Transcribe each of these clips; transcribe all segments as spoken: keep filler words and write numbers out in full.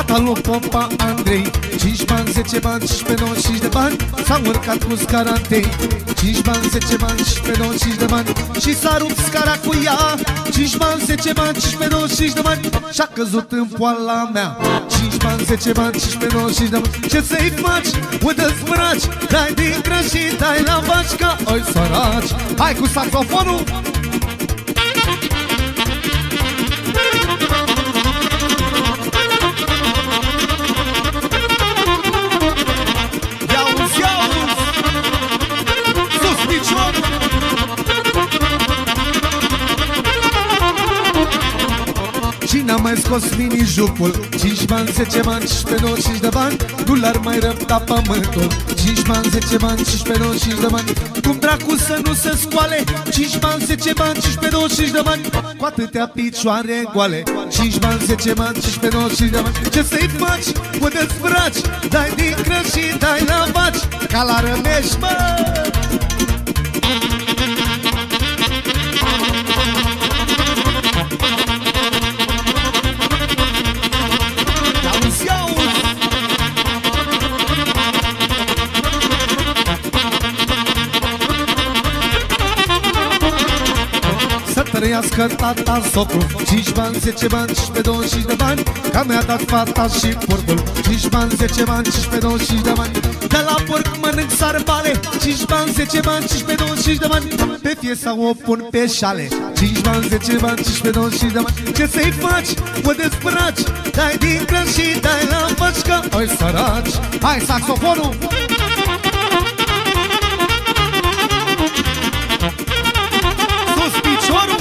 Fata lui Popa Andrei, cinci bani, zece bani, cincisprezece, nouăzeci și cinci de bani, s-a urcat cu scara întâi. Cinci bani, zece bani, cincisprezece, nouăzeci și cinci de bani, și s-a rupt scara cu ea. Cinci bani, zece bani, cincisprezece, nouăzeci și cinci de bani, și-a căzut în poala mea. Cinci bani, zece bani, cincisprezece, nouăzeci și cinci de bani, ce să-i faci? Uite-ți braci, dai din grăși și dai la vaci, că oi săraci. Hai cu saxofonul! Cine a mai scos mini-jucul? Cinci bani, zece bani, cincisprezece, nouăzeci și cinci de bani, nu l-ar mai răbda pământul. Cinci bani, zece bani, cincisprezece, nouăzeci și cinci de bani, cum dracu să nu se scoale? Cinci bani, zece bani, cincisprezece, nouăzeci și cinci de bani, cu atâtea picioare goale. Cinci bani, zece bani, cincisprezece, nouăzeci și cinci de bani, ce să-i faci? Unde-ți braci, dai din crăci și dai la vaci, ca la Rămeș, mă! Trăiască tata socru. Cinci bani, zece bani, cincisprezece, douăzeci și cinci de bani, că mi-a dat fata și porcul. Cinci bani, zece bani, cincisprezece, douăzeci și cinci de bani, de la porc mănânc sarbale. Cinci bani, zece bani, cincisprezece, douăzeci și cinci de bani, pe fie sau o pun pe șale. Cinci bani, zece bani, cincisprezece, douăzeci și cinci de bani, ce să-i faci? Unde-ți braci, dai din crăci și dai la vaci, că oi săraci. Hai saxofonul! Sus piciorul!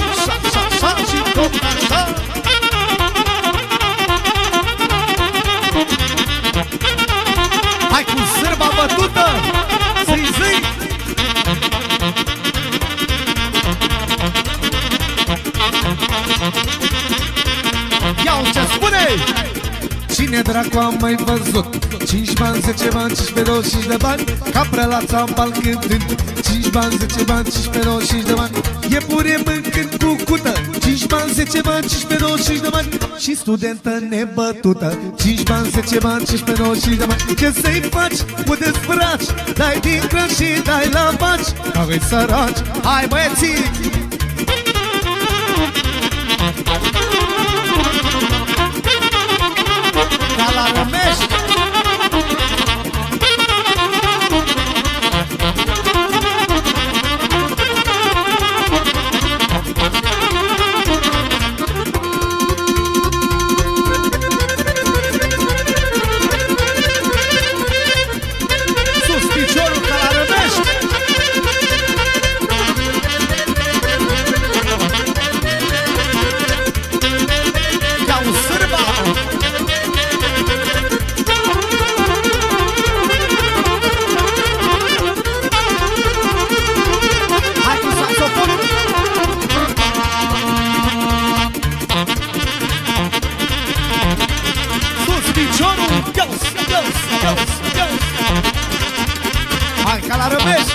Hai cu sârba bătută, zi, zi! Ia-o ce spune! Cine dracu a mai văzut? Cinci bani, zece bani, cincisprezece, douăzeci și cinci de bani, ca prelața în bal cântând. Cinci bani, zece bani, cincisprezece, douăzeci și cinci de bani, iepure mâncând cu cută. Cinci bani, zece bani, cincisprezece, douăzeci și cinci de bani, și studentă nebătută. Cinci bani, zece bani, cincisprezece, douăzeci și cinci de bani, ce să-i faci? Unde-ți braci, dai din crăci și dai la vaci, că îi săraci. Hai băieții! Ca la Rămeș! Hai ca la Rămeș!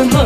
mă.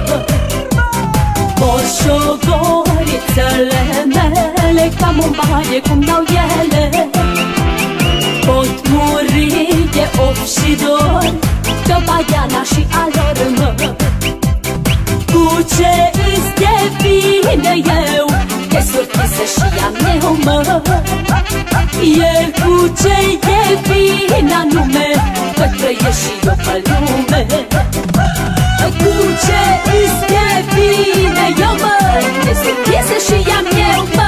Moșogorițele mele, cam în baie cum dau ele, pot muri de of și dor, că baiana și a lor, mă. Cu ce îți devine eu, e surpriză și a meu, mă. El cu ce-i devine anume, că trăiești și eu pe lume. Cu ce îți devine eu, mă, e surpriză și a meu, mă.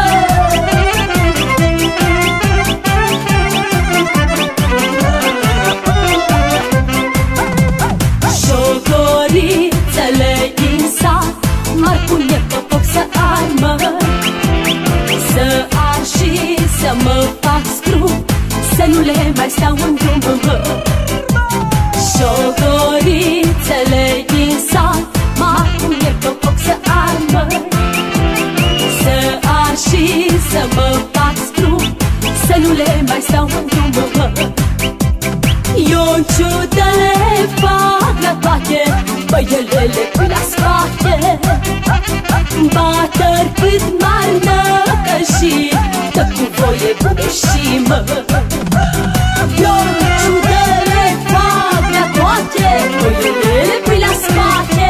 Șogorițele din sat m-ar pune pe foc să armă, să ar și să mă fac scrup, să nu le mai stau în drum, mă. Șogorițele din sat m-ar pune pe foc să armă, să ar și să mă fac scrup, să nu le mai stau în drum, mă. Eu-n ciudă le fac la toate, băielele cu la spate, batări cât m-ar năcăși, că cu voie bună și mă. Eu-n ciudă le fac la toate, băielele cu la spate.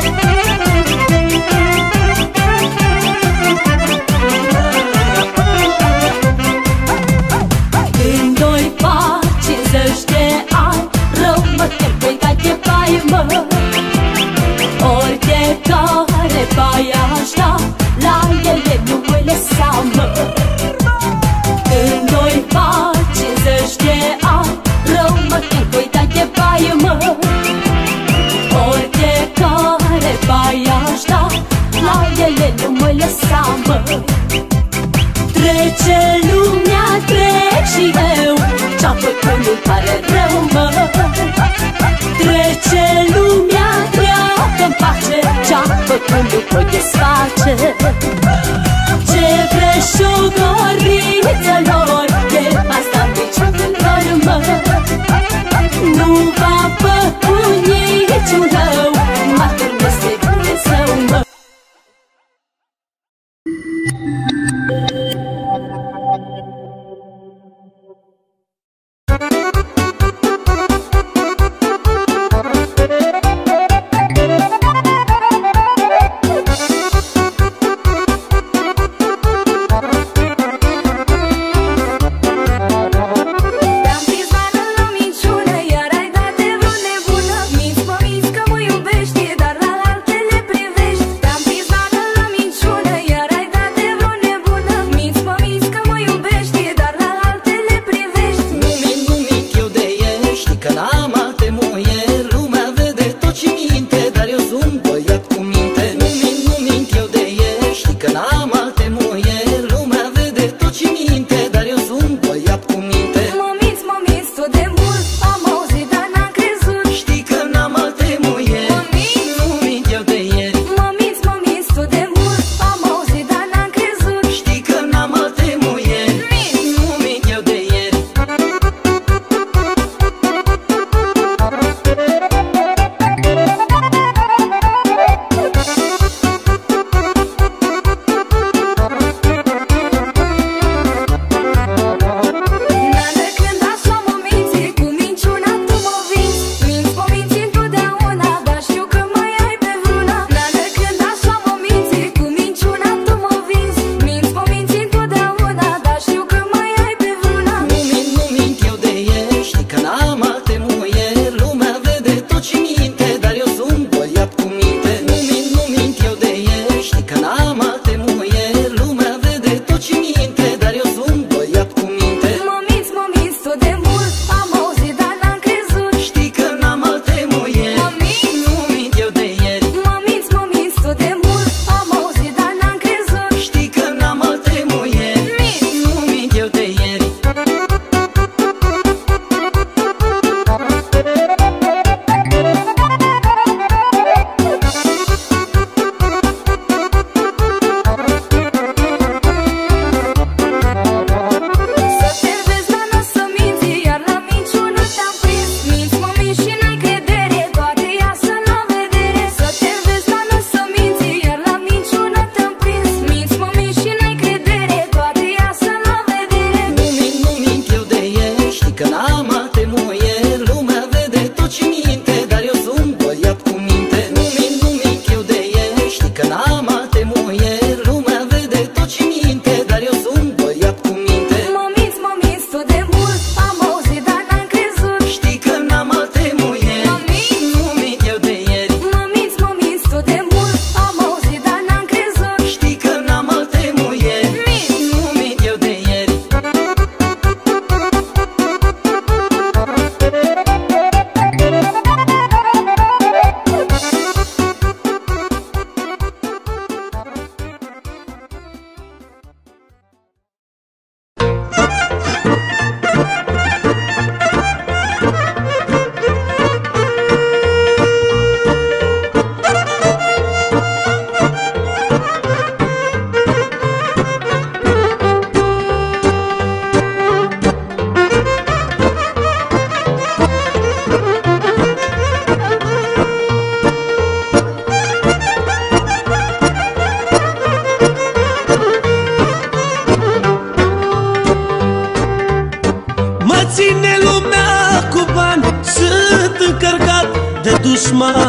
Când doi fac cincizeci de ani, rău mă tem că-i ca de baie, mă. Ori de care baie aș da, la ele nu voi lăsa, mă. Când doi fac cincizeci de ani, rău mă tem că-i ca de baie, mă. Ori de care baie aș da, la ele nu voi lăsa, mă. Trece lumea, trec și eu, ce-am făcut nu-mi pare rău, mă. Trece lumea, treacă-n pace, ce-am făcut nu pot desface. Ce vrei șogorițelor, de asta niciunul lor, mă. Nu va făcut niciun rău, m-a târnese Dumnezeu, mă.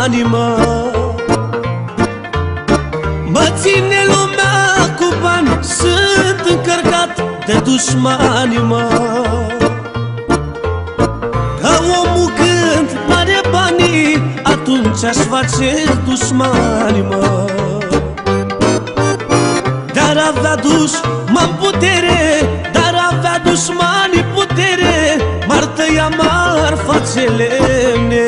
dușmanii, mă. Mă ține lumea cu bani, sunt încărcat de dușmanii, mă. Ca omul când are banii, atunci aș face dușmanii, mă. Dar avea dușmani putere, dar avea dușmanii putere, m-ar tăia, m-ar face lemne.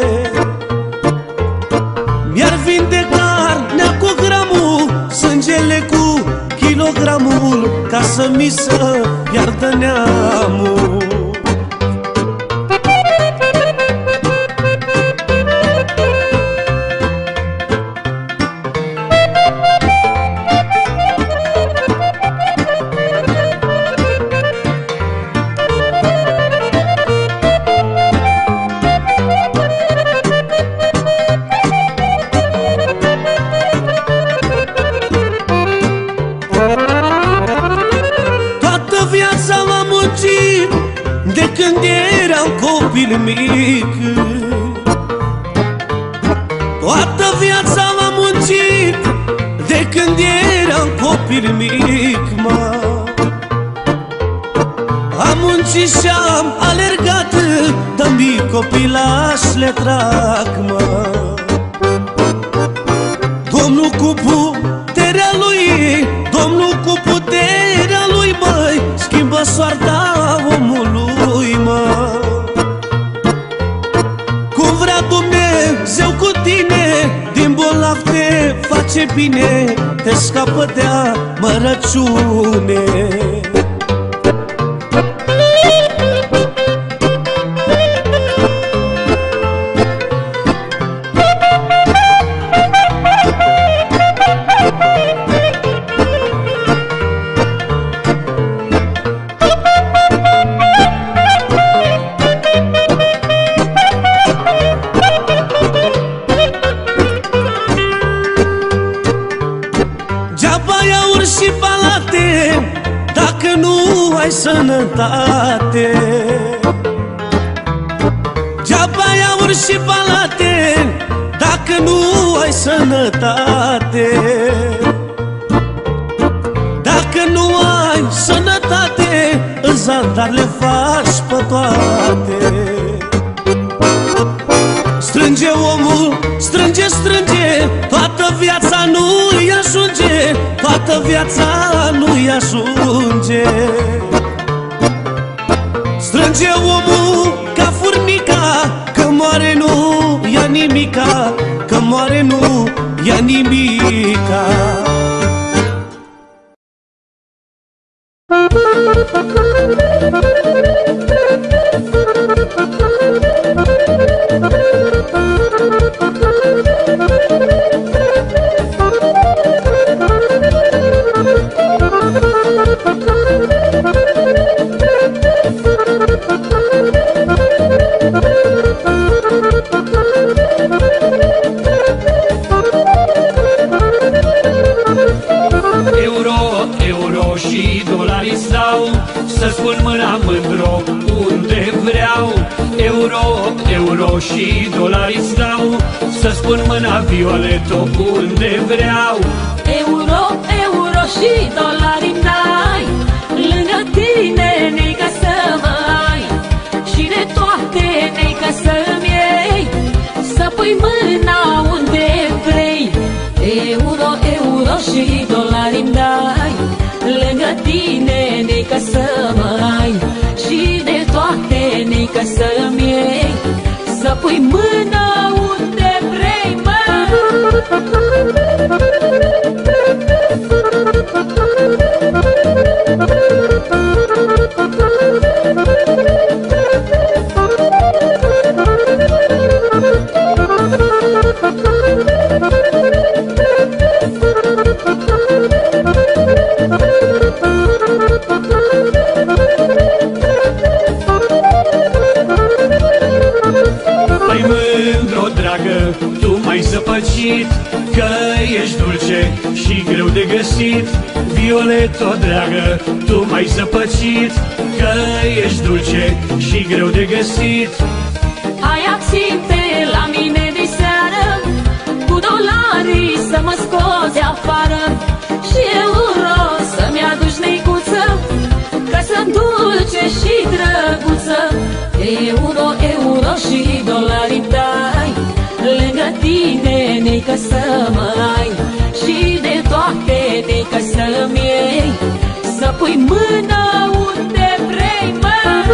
Mi-ar vinde carnea cu gramul, sângele cu kilogramul, ca să mi se piardă neamul. De când eram copil mic, toată viața am muncit. De când eram copil mic, mă. Am muncit și-am alergat, de mic copilaș le trag, mă. Domnul cu puterea lui, Domnul cu puterea lui, măi, schimbă soarta omului, mă. Cum vrea Dumnezeu cu tine, din bolnav te face bine, te scapă de amărăciune. Și palate, dacă nu ai sănătate. Geaba ai aur și palate, dacă nu ai sănătate. Dacă nu ai sănătate, în zadar le faci pe toate. Strânge omul, strânge, strânge, toată viața nu-i ajunge, toată viața nu-i ajunge. Strânge omul ca furnica, că moare nu ia nimica, că moare nu ia nimica. Euro, euro și dolari îți dau, să-ți pun mâna mândro unde vreau. Euro, euro și dolari îți dau, să-ți pun mâna Violeto unde vreau. Euro, euro și dolari îmi dai, lângă tine nei ca să mă ai, și de toate nei ca să-mi iei, să pui mâna unde vrei. Euro, euro și dolari îmi dai, lângă tine nei ca să mă ai, și de toate nei ca să-mi iei, să pui mâna unde vrei, mă. Păi mândro, dragă, tu m-ai zăpăcit, că ești dulce și greu de găsit. Violeto, dragă, tu m-ai zăpăcit, că ești dulce și greu de găsit. Hai abținte la mine de seară, mari să mă scoți afară și euro să-mi aduci neicuță, ca să-mi dulce și drăguță. Euro, euro și dolari dai, lângă tine neică să mă ai, și de toate neică să-mi iei, să pui mâna unde vrei, mă.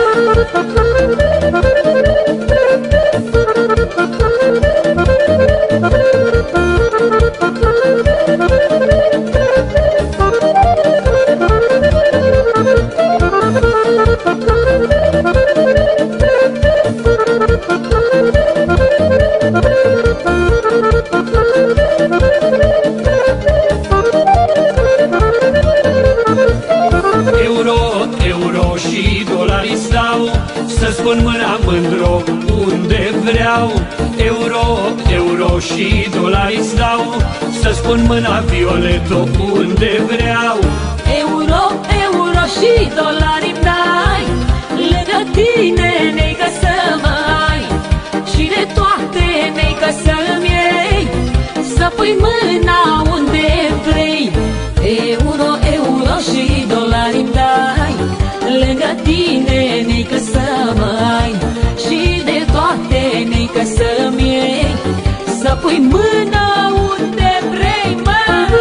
Euro, euro și dolari stau, să-ți pun mâna mândro unde vreau. Euro, euro și dolari stau, să-ți pun mâna Violeto unde vreau. Euro, euro și dolari dai, lângă tine neică să mă ai, și de toate neică să-mi iei, să pui mâna unde vrei. Euro, euro și dolari dai, lângă tine neică să mă ai, și de toate neică să-mi iei, să pui mâna unde vrei, mă.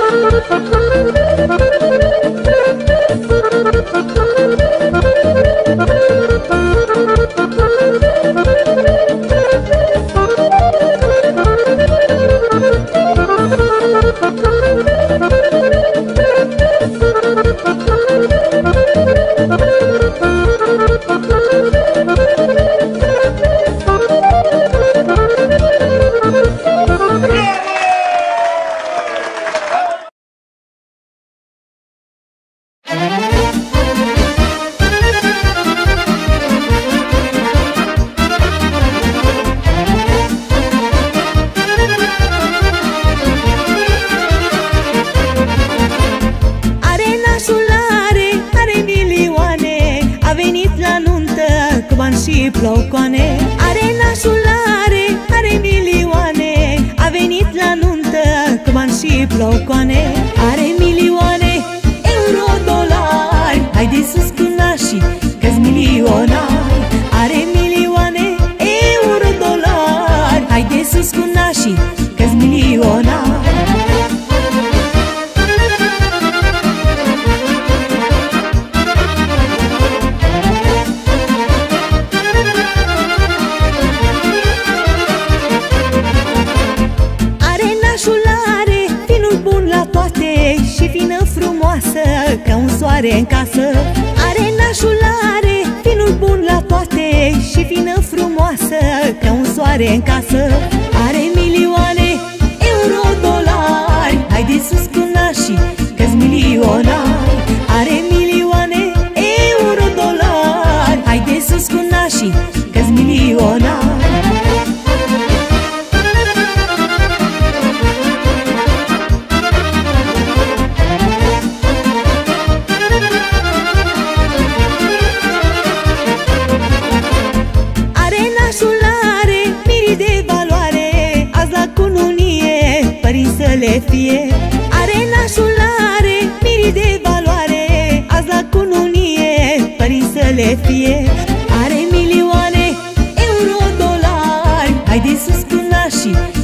Și ploucoane, are nașul are, are milioane, a venit la nuntă cu bani și ploucoane. Are milioane, euro, dolari, haide sus cu nașii, că-s milionari. Are milioane, euro, dolari, haide sus cu nașii, că-s milionari. Ca un soare în casă, are nașul are finul bun la toate, și fină frumoasă ca un soare în casă. Are milioane, euro, dolari, haide sus cu nașii, că-s milionari. Are milioane, euro, dolari, haide sus cu nașii, că-s milionari. Le fie. Are nașul are miri de valoare, azi la cununie părinți să le fie. Are milioane, euro, dolari, haide sus cu nașii,